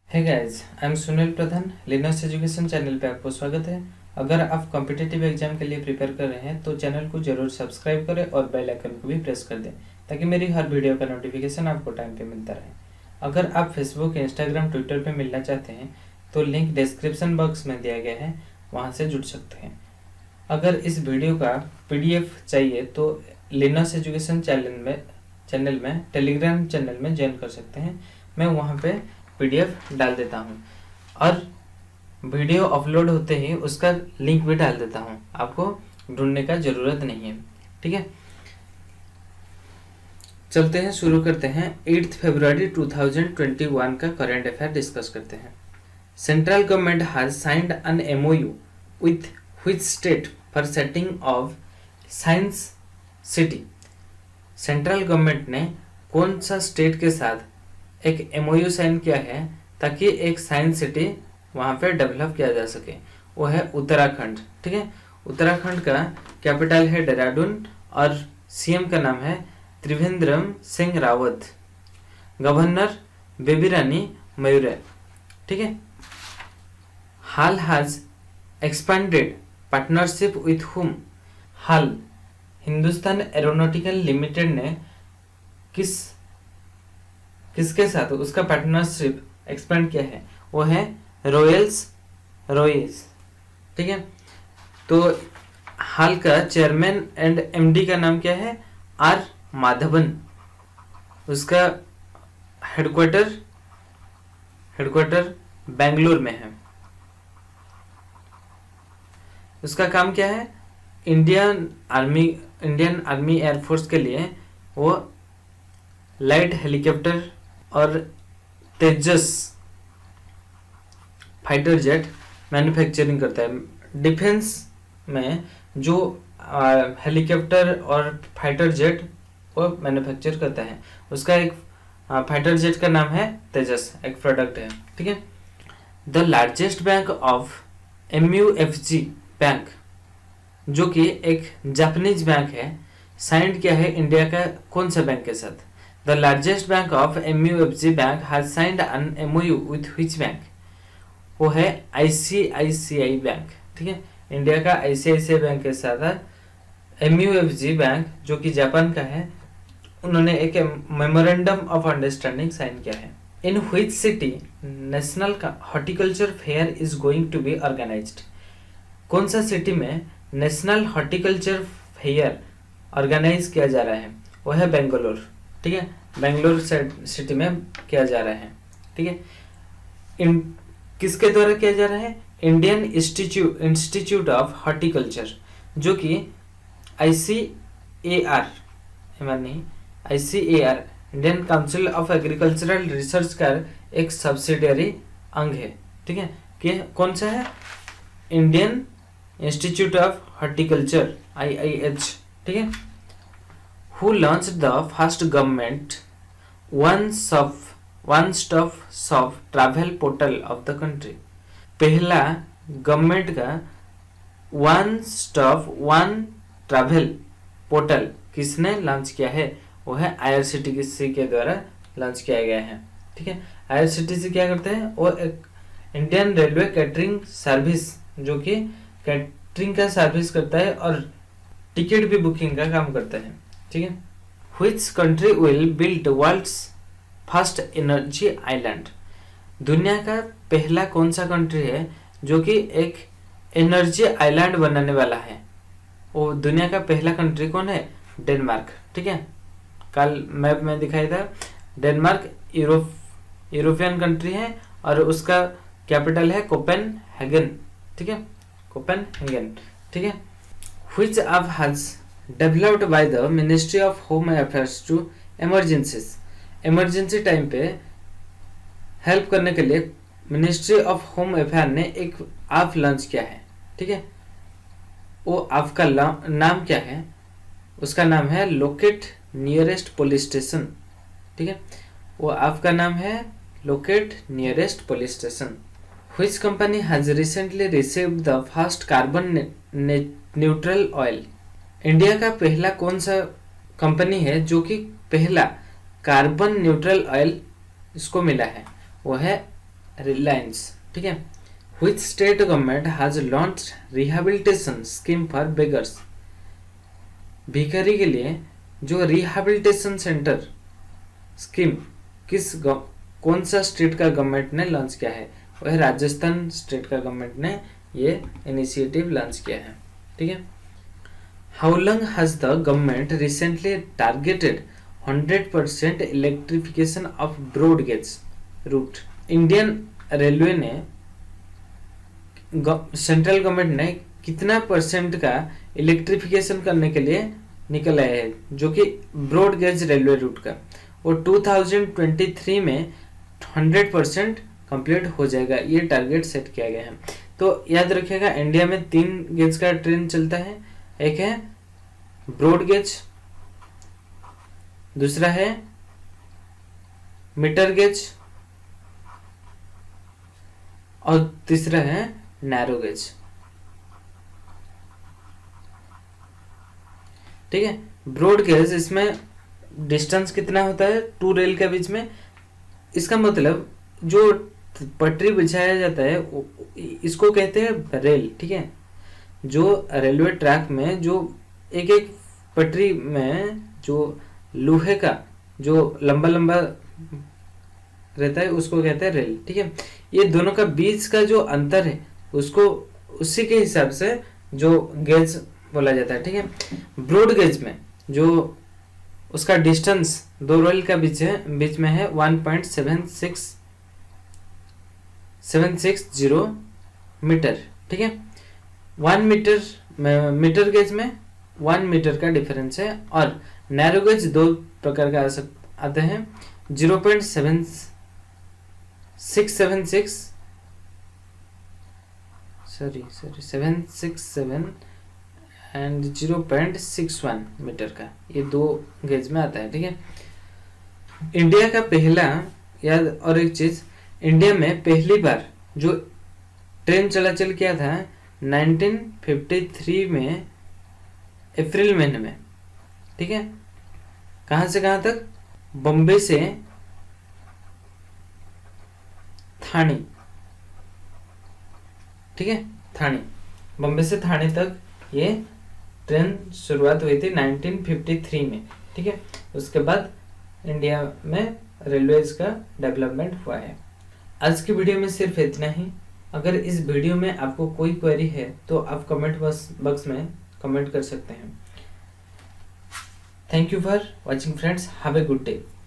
Hey guys, I am Sunil Pradhan. Linux education channel पे आपको स्वागत है। अगर आप कॉम्पिटिटिव एग्जाम के लिए प्रिपेयर कर रहे हैं तो चैनल को जरूर सब्सक्राइब करें और बेल आइकन को भी प्रेस कर दें ताकि मेरी हर वीडियो का नोटिफिकेशन आपको टाइम पे मिलता रहे। अगर आप फेसबुक, इंस्टाग्राम, ट्विटर पे मिलना चाहते हैं तो लिंक डिस्क्रिप्शन बॉक्स में दिया गया है, वहाँ से जुड़ सकते हैं। अगर इस वीडियो का PDF चाहिए तो लिनक्स एजुकेशन चैनल में टेलीग्राम चैनल में ज्वाइन कर सकते हैं। मैं वहाँ पे PDF डाल देता हूँ और वीडियो अपलोड होते ही उसका लिंक भी डाल देता हूँ, आपको ढूंढने का ज़रूरत नहीं है। ठीक है, चलते हैं, शुरू करते हैं। 8 फरवरी 2021 का करंट अफेयर डिस्कस करते हैं। Central government has signed an MOU with which state for setting of science city. Central government ने कौन सा स्टेट के साथ एक MOU साइन किया है ताकि एक साइंस सिटी वहाँ पे डेवलप किया जा सके। वो है उत्तराखंड। ठीक है, उत्तराखंड का कैपिटल है देहरादून और CM का नाम है त्रिवेंद्र सिंह रावत, गवर्नर बेबी रानी मयूर। ठीक है, HAL has expanded partnership with हुम। हाल हिंदुस्तान एरोनॉटिकल लिमिटेड ने किसके साथ उसका पार्टनरशिप एक्सपेंड किया है? वो है रॉयल्स। ठीक है, तो हाल का चेयरमैन एंड MD का नाम क्या है? R माधवन। उसका हेडक्वार्टर बेंगलुरु में है। उसका काम क्या है? इंडियन आर्मी एयरफोर्स के लिए वो लाइट हेलीकॉप्टर और तेजस फाइटर जेट मैन्युफैक्चरिंग करता है। डिफेंस में जो हेलीकॉप्टर और फाइटर जेट वो मैन्युफैक्चर करता है, उसका एक फाइटर जेट का नाम है तेजस, एक प्रोडक्ट है। ठीक है, the largest bank of MUFG bank, जो कि एक जापानीज बैंक है, साइंड किया है इंडिया का कौन सा बैंक के साथ? The largest bank of MUFG bank has signed an MOU with which bank? वो है ICICI बैंक। ठीक है, इंडिया का ICICI बैंक के साथ MUFG बैंक जो कि जापान का है, उन्होंने एक मेमोरेंडम ऑफ अंडरस्टैंडिंग साइन किया है। In which city national horticulture fair is going to be organised? कौन सा सिटी में नेशनल हॉर्टिकल्चर फेयर ऑर्गेनाइज किया जा रहा है? वो है बेंगलोर। ठीक है, बेंगलोर सिटी में किया जा रहा है। ठीक है, किसके द्वारा किया जा रहा है? इंडियन इंस्टीट्यूट ऑफ हॉर्टिकल्चर, जो कि ICAR Indian council of agricultural research का एक सब्सिडियरी अंग है। ठीक है, कि कौन सा है? Indian institute of horticulture, IIH। ठीक है, who launch the first government one stop shop travel portal of the country? पहला गवर्नमेंट का वन ट्रैवल पोर्टल किसने लॉन्च किया है? वो है IRCTC के द्वारा लॉन्च किया गया है। ठीक है, IRCTC क्या करते हैं? वो एक इंडियन रेलवे कैटरिंग सर्विस, जो कि कैटरिंग का सर्विस करता है और टिकट भी बुकिंग का काम करता है। ठीक है, which country will build world's first energy island? दुनिया का पहला कौन सा कंट्री है जो कि एक एनर्जी आइलैंड बनाने वाला है? वो दुनिया का पहला कंट्री कौन है? डेनमार्क। ठीक है, कल मैप में दिखाया था। डेनमार्क यूरोपियन कंट्री है और उसका कैपिटल है कोपेनहेगन। ठीक है, कोपेनहेगन। ठीक है, which app has developed by the ministry of home affairs to emergencies? Emergency time पे हेल्प करने के लिए मिनिस्ट्री ऑफ होम अफेयर ने एक ऐप लॉन्च किया है। ठीक है, वो ऐप का नाम क्या है? उसका नाम है लोकेट नियरेस्ट पुलिस स्टेशन। ठीक है, वो ऐप का नाम है locate nearest police station. Which company has recently received the first carbon neutral oil? India का पहला कौन सा कंपनी है जो कि पहला कार्बन न्यूट्रल ऑयल इसको मिला है? वो है रिलायंस, ठीक है। Which state government has launched rehabilitation scheme for beggars? भिखारी के लिए जो रिहेबिलिटेशन सेंटर स्कीम कौन सा स्टेट का गवर्नमेंट ने लॉन्च किया है? वह राजस्थान स्टेट का गवर्नमेंट ने ये इनिशिएटिव लॉन्च किया है, ठीक है। How long has the government recently targeted 100% electrification of broad gauge route? Indian railway ने सेंट्रल गवर्नमेंट ने कितना परसेंट का इलेक्ट्रिफिकेशन करने के लिए निकल आया है, जो कि ब्रॉड गेज रेलवे रूट का, और 2023 में 100% कंप्लीट हो जाएगा, ये टारगेट सेट किया गया है। तो याद रखिएगा, इंडिया में 3 गेज का ट्रेन चलता है। एक है ब्रॉड गेज, दूसरा है मीटर गेज, और तीसरा है नैरो गेज, ठीक है। ब्रॉड गेज, इसमें डिस्टेंस कितना होता है 2 रेल के बीच में। इसका मतलब जो पटरी बिछाया जाता है इसको कहते हैं रेल, ठीक है। जो रेलवे ट्रैक में जो एक एक पटरी में जो लोहे का जो लंबा लंबा रहता है उसको कहते हैं रेल, ठीक है। ये दोनों का बीच का जो अंतर है उसको उसी के हिसाब से जो गेज बोला जाता है, ठीक है। ब्रॉड गेज में जो उसका डिस्टेंस 2 रेल का बीच में है 1.760 मीटर, ठीक है। 1 मीटर मीटर गेज में 1 मीटर का डिफरेंस है। और नैरो गेज 2 प्रकार का आते हैं, 767 एंड 0.61 मीटर का, ये 2 गेज में आता है, ठीक है। इंडिया का पहला, याद, और एक चीज, इंडिया में पहली बार जो ट्रेन चलाचल किया था 1953 में अप्रैल महीने में, ठीक है। कहां से कहां तक? बॉम्बे से थाने, ठीक है, थाने, बॉम्बे से थाने तक ये ट्रेन शुरुआत हुई थी 1953 में, ठीक है। उसके बाद इंडिया में रेलवेज का डेवलपमेंट हुआ है। आज की वीडियो में सिर्फ इतना ही। अगर इस वीडियो में आपको कोई क्वेरी है तो आप कमेंट बॉक्स में कमेंट कर सकते हैं। Thank you for watching friends, have a good day.